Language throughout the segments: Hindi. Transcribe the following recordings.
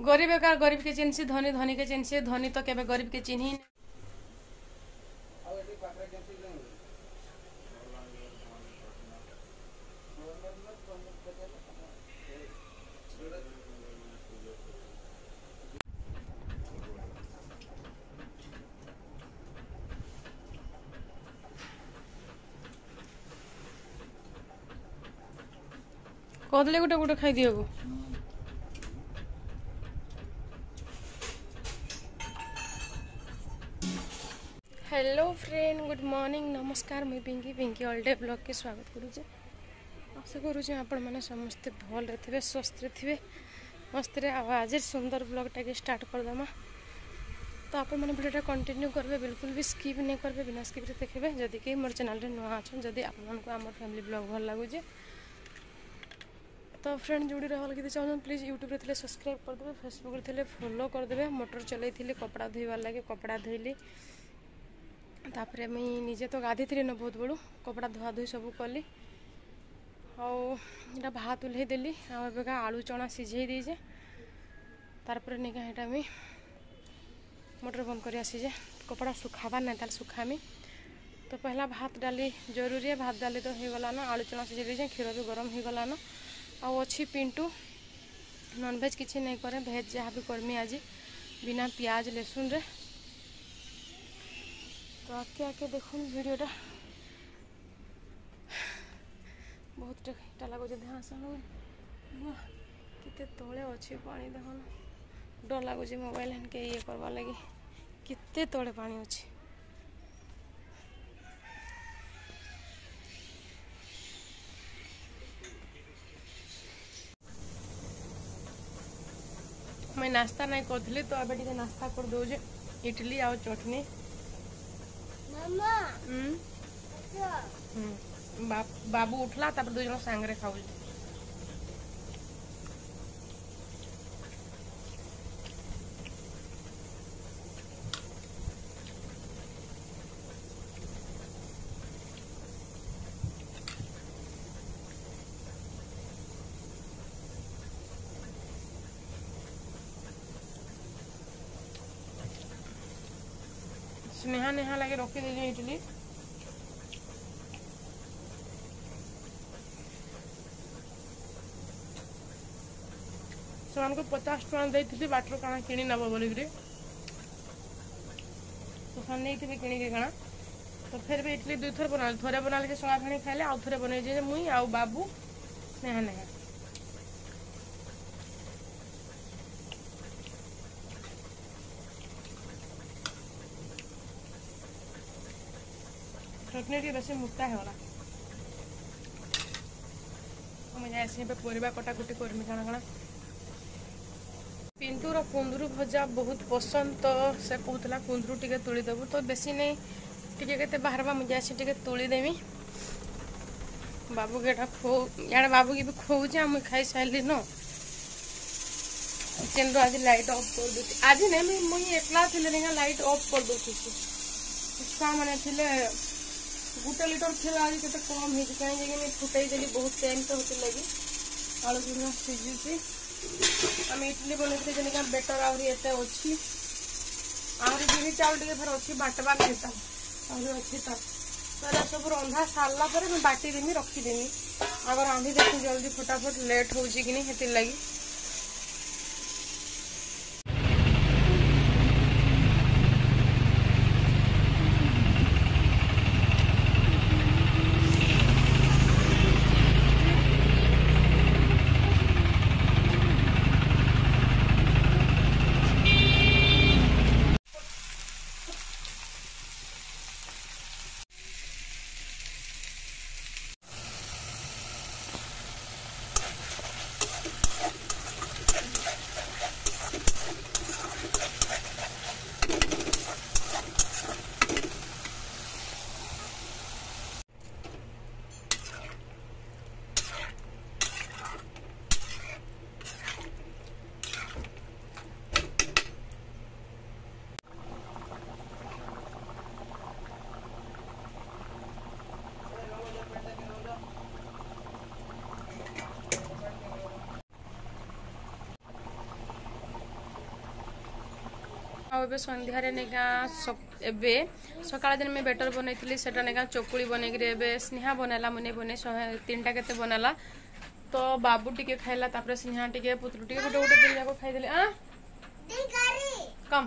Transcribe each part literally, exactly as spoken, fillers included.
गरीब एकार गरीब के चिन्हसी धनी धनी के चिन्हसी धनी तो केबे गरीब के चिन्ही कहले गोटे गोटे खाई दियो गो हेलो फ्रेंड गुड मॉर्निंग नमस्कार मुई Pinki Pinki all day blog के स्वागत करूचे आशा करूचे आपण मैंने समस्ते भल थे स्वस्थ थे मस्त आज सुंदर ब्लॉगटा के स्टार्ट करदमा तो आपण मैंने भिडियोटा कंटिन्यू करेंगे बिल्कुल भी स्किप नहीं करेंगे बिना स्किप देखिए जदि कि मोर चैनल नुआ अच्छा जदि आपको फैमिली ब्लॉग भल लगुचे तो फ्रेंड जोड़ी रहा कि चाहते प्लीज यूट्यूब थे सब्सक्राइब करदे फेसबुक थे फॉलो करदे मोटर चलई थी कपड़ा धोइबार लगे कपड़ा धोइली तापर मुई निजे तो गाधी थी न बहुत बड़ू कपड़ा धुआ धुई सब कली आटा भात उल्हे देली आबेका आलू चना सिझे दीजे तार नहीं क्या मुई मोटर बंद कर आसीजे कपड़ा सुखाबार ना ताल सुखामी तो पहला भात डाली जरूरी है भात डाली तो हो गला ना आलू चना सिझे दीजे क्षीर भी गरम हो गला ना आउ अच्छी पिंटू नॉनभेज किसी नहीं करे भेज जहाँ भी करमी आज बिना प्याज लहसुन रे तो आके आके देखो वीडियोटा बहुत टा लगुच ध्यान कितने तले अच्छी पानी देखो डर लगुच मोबाइल के ये करवा लगी कितने तले पानी अच्छी मैं नाश्ता नहीं करी तो अबे टे नाश्ता कर दौजे इडली आउ चटनी बा, बाबू उठला तब दो जन सांगरे खाऊ स्नेहा नेहा लगे रखी दे इडली से पचास टका देती बाटर काना किणी नब बोलिक तो सान नहीं थी किणी काना तो फिर भी इडली दुई थर बना थे बना के सगा खाणी खाइले आउ थे बनई मुई आउ बाबू नेहा नेहा चटनी टी बेस मोटा है मुझे ऐसे पे परिबा कटाकुटी करमी काना काना पिंटूर कुंदरू भजा बहुत पसंद तो से कहला कुंदरू टे तोड़देबू तो बेसी नहीं टे बाहर मुझे ऐसे टे तोड़देमी बाबू के खो या बाबू की भी खोचे मुझे खाई सारे न किचन आज लाइट ऑफ कर दूँ आज नहीं मुझे एकला थी लाइट ऑफ कर दूँ छुआ मैंने गोटे लिटर थी आज के कम हो कहीं फुटाई देली बहुत टाइम तो होती लगी आलू चूर्ण सीझुची आम इडली बनते जन बेटर आहरी एत अच्छी आहरी बिरी चाउल टे फिर अच्छी बाटवा नहीं आहरी अच्छी तो तो सब रंधा सारा पर मैं बाटीदेमी रखीदेमी अगर रांधि देखी जल्दी फटाफट लेट हो कि नहीं लगी आबे संध्यारे नेगा एबे सकाळ दिन में बेटर बनै थली सेटा नेगा चकुली बनै गिरे एबे स्नेहा बनाला मने बने तीनटा केते बनाला तो बाबू टिके खाइला तापर स्नेहा टिके पुत्रु टिके गोटे गोटे दिन जाको खाइ देले आ दे गारी कम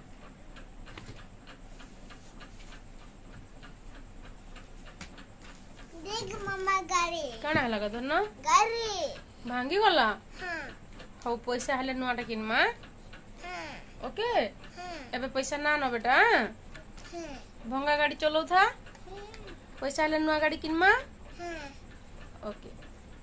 देख मम्मा गारी काना हला गदन न गारी भांगी गला हां हौ पैसा हले नुआटा किनमा हां ओके एबे पैसा ना न बेटा भंगा गाड़ी चलो था पैसा ले नुआ गाड़ी किनमा ओके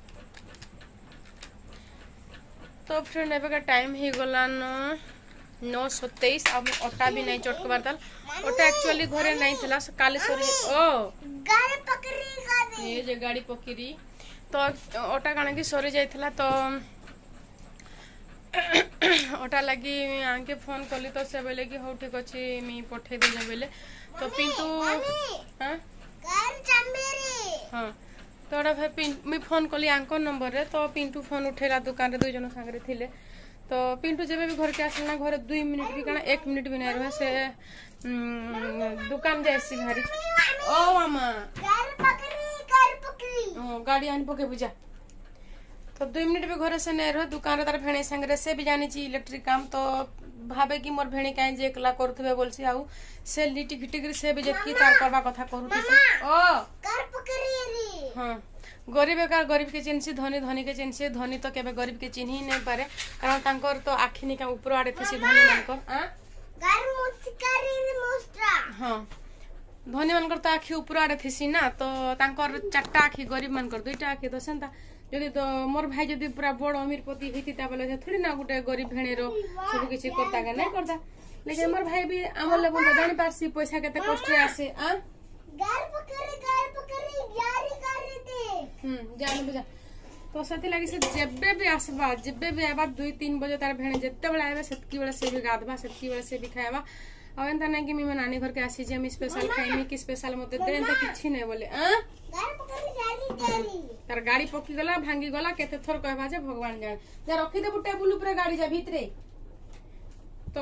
तो फ्रेंड एबे का टाइम ही गला न नौ सत्ताईस अब ओटा भी नहीं चटक बारतल ओटा एक्चुअली घरे नहीं थला काले सरी ओ गाड़ी पकड़ी गाड़ी ये जे गाड़ी पकड़ी तो ओटा काना की सरी जाइथला तो ओटा लगी आके फोन कली तो से बोले कि हो ठीक अछि मी पठे दे बेले तो पिंटू हां कार चंबेरी हां तो ओटा भाई मी फोन कली आंको नंबर रे तो पिंटू फोन उठेला दुकान रे दो जन संगे थिले तो पिंटू जेबे भी घर के आसला घर दो मिनिट भी काना एक मिनिट भी नहीं रहे से दुकान जायसी भारी ओ मामा कार पकड़ी कार पकड़ी ओ गाड़ी आन पके बुझा तो दो मिनिट भी घर से नहीं रह दुकान तार भेणे संगे से भी जानी ची इलेक्ट्रिक काम तो भाबे कि मोर भेणी काई जे एकला करथबे बोलसी आउ से लिटी फिटिक से भी जेकी तार करबा कथा करूती ओ कार पकड़ी रे हां गरीब का गरीब के चिन्हसी धनी धनी के चिन्हसी धनी तो केबे गरीब के चिन्ही नहीं पारे कारण तांकर तो आखिनी का ऊपर आड़े थसी धनी मानकर आ गार मुस्कारी रे मोस्ट्रा हां धनी मानकर तो आखी ऊपर आड़े थसी ना तो तांकर चारटा आखी गरीब मानकर दुईटा आखी तो सेंता जदि तो मोर भाई जदि पूरा बड़ अमीरपति हेतिता बोले थोड़ी ना गुटे गरीब भेणेरो सब किछि करता के नहीं करता लेकिन मोर भाई भी हमर लेबन जानि पारसी पैसा केते कष्ट आसे आ गार पकड़ी गार पकड़ी यारी करे ते हम जान बुझा तो सती लागि से जेबे भी आसबा जेबे भी आबा दो तीन बजे तार भेणे जत्ते बेला आबे सेतकी बेला से भी गाधबा सेतकी बेला से भी खायबा आ एंता नहीं कि मी नानी घर के आसी जे हम स्पेशल खाइमी कि स्पेशल मते दे एंता किछि नहीं बोले आ गार पकड़ी जाली जाली तार गाड़ी पकी गला भांगी गला केते थोर कहबा जे भगवान जान जा रखी दे टेबुल ऊपर गाड़ी जा भीतरे तो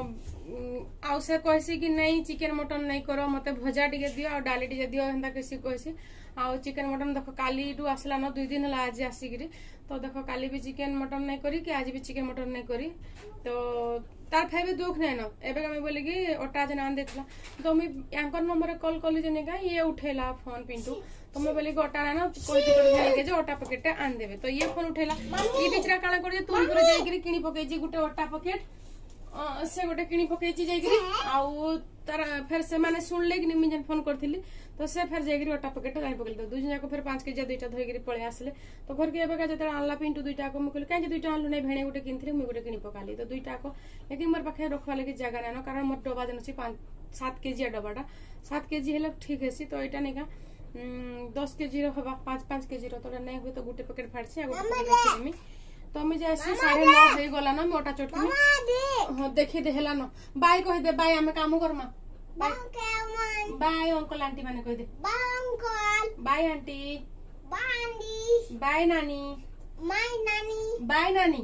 आउ से कहसी कि नहीं चिकन मटन नहीं करो मते भजा टिके दियो और डाली टिके दियो हेंता कैसी कहसी आ चिकन मटन देखो काली टू आसला न दुई दिन ला आज आसिगिरी तो देखो काली भी चिकन मटन नहीं करी कि आज भी चिकन मटन नहीं करी तो तार फे भी दुख नहीं न एबे का मैं बोली कि ओटा जन आन देथला तो मैं एंकर नंबर कॉल कली जने का ये उठेला फोन पिंटू तो मैं बोली कि ओटा ना कोई टिकट के जे ओटा पैकेट आन देबे तो ये फोन उठेला ई बिचरा काला कर जे तू ऊपर जाई गिरी किनी पके जी गुटे ओटा पैकेट से गोटे किणी पकई जाइए आउ तार फिर से माने सुनले कि मुझे फोन करथिली तो से फिर जाइए ओटा पैकेट गाड़ी पकड़ दो दुई जाक फिर पांच केजी दुईटा धोई पळे आसले तो घर के एबेका जते आनला पिंटू दुईटा को मुकल काहे दुईटा आनलु नै भेणे गोटे किनथिले मु गोटे किणी पकाली तो दुईटा को लेकिन मोर पाखे रखवा लगे जगह नै न कारण मोर डबा जन छी पांच सात केजी डबाटा सात केजी हेले ठीक हेसी तो एटा नै का दस केजी रो हबा पांच पांच केजी रो तो नै होय तो गोटे पैकेट फाड़सी आ गोटे पैकेट रखिमी तो मैं जैसे साढ़े नौ हो गला ना मोटा चटनी हां देखि दे हेला न बाय कह दे बाय हमें काम करमा बाय बाय अंकल आंटी माने कह दे bye uncle bye aunty bye aunty bye नानी माय नानी बाय नानी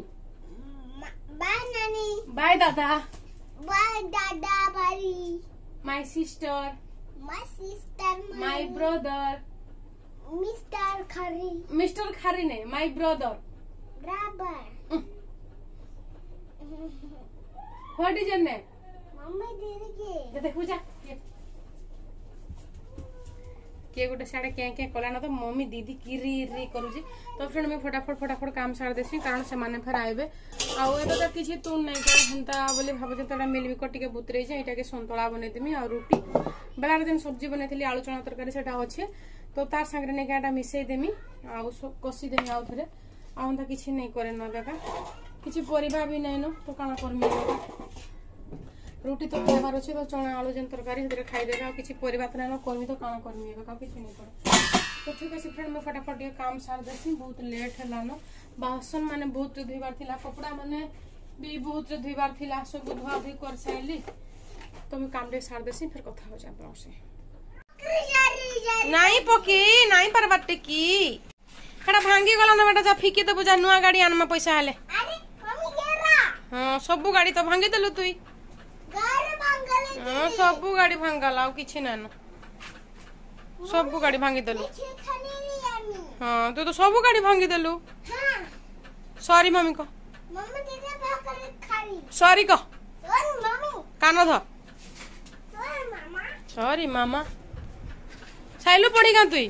बाय नानी बाय दादा बाय दादा भाई my sister my sister my brother mister खरी मिस्टर खरी नहीं my brother Brother. What is your name? Mama दीदी के। देखो जा। के गोटे साडे के के कला न तो मम्मी दीदी की री री करूजी तो फ्रेंड में फटाफट फटाफट काम सार देसी कारण से माने फेर आइबे आ एटा त किछि तुन नै कर हंता बोले भाबो जे तडा मिल बिको टिके बुतरे जे एटा के संतोला बने देमी और रोटी बेलार दिन सब्जी बनेथली आलू चना तरकारी सेटा अछि तो तार संगे नै काटा मिसै देमी आ कसी देमी आ थरे आउंता किछि नहीं करे न देखा किछि परिबा भी नहीं न तो काना करमी रोटी तो खाबार अछि तो चना आलू जन तरकारी हेतरे खाइ देगा किछि परिबा त न करमी तो काना करमी का किछि नहीं करे तो ठीक है फ्रेंड में फटाफट ये काम सार देसी बहुत लेट हला न बासन माने बहुत धुइबार थिला कपड़ा माने भी बहुत धुइबार थिला सब धुआ धुई कर साइली तो मैं काम दे सार देसी फिर कथा हो जा से नहीं पकी नहीं पर बट्टे की खड़ा भांगी गला ना बेटा जा फिकी दे बुझा नुआ गाड़ी आनमा पैसा हले अरे मम्मी गेरा हां सब गाड़ी तो भांगी देलु तुई हां सब गाड़ी भांगाला किछि ना सब गाड़ी भांगी देलु। हाँ तू तो सब गाड़ी भांगी देलु। सॉरी मम्मी को सॉरी को कान ध सॉरी मामा साइलु पड़ी का तुई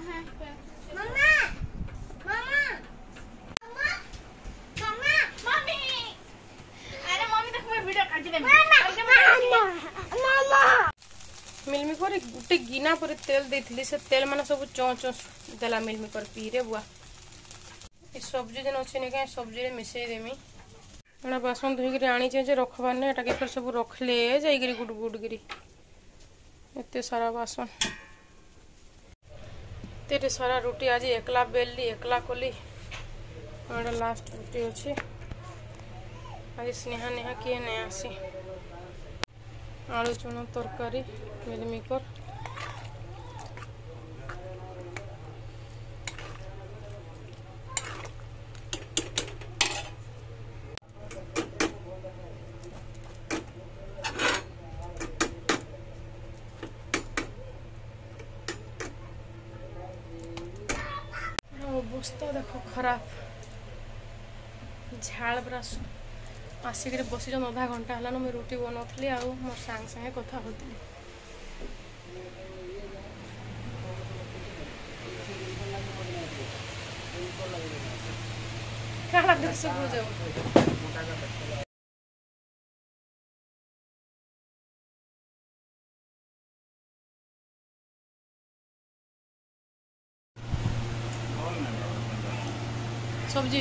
मिलमिकर गोटे गिना पर तेल देथिली से तेल माने सब चौं चौं देला मिलमिकर पी रे बुआ ए सब्जी जन अछि ने के सब्जी रे मिसई देमी एना बासन धोई के आनी जे रखबार ने एटा के फिर सब रखले जाई गिरी गुड गुड गिरी एते सारा बासन तेरे सारा रोटी आज एकला बेलली एकला कोली और लास्ट रोटी अछि आज स्नेहा नेहा किए नहीं आसी आलू चूना तरकारी मिलमिकर अवस्था देखो खराब झाड़ पूरा आसिक बसी अधा घंटा है मुझे रुटी बनौली आ मोर सांगे सांगे कथा होती सब्जी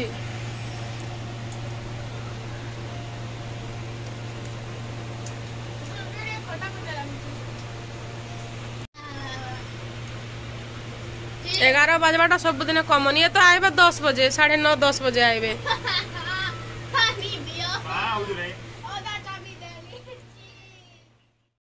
ग्यारह बजवाटा सब दिन कमन ये तो आए दस बजे साढ़े नौ दस बजे आए।